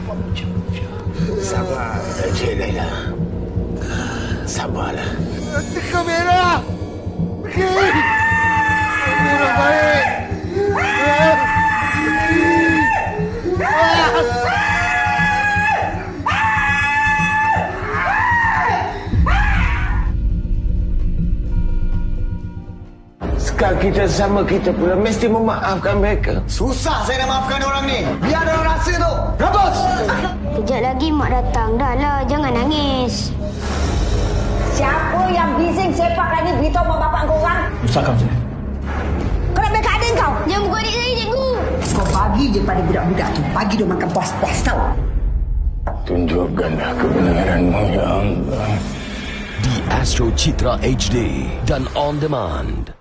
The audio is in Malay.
Sabar, Encik Laila. Sabarlah. Kamera! Pergi! Kamera baik! Sekarang kita sama kita pula mesti memaafkan mereka. Susah saya nak maafkan orang ni. Biar orang rasa tu. Rabos! Kejap lagi mak datang. Dah lah, jangan nangis. Siapa yang bising sepak lagi beritahu mak bapak kau orang? Susah kau macam ni. Kau nak beka adik kau? Jangan buka adik saya, cikgu. Kau bagi je pada budak-budak tu. Bagi dia makan puas-puas tau. Tunjukkanlah kebenaranmu, ya Allah. Di Astro Citra HD dan On Demand.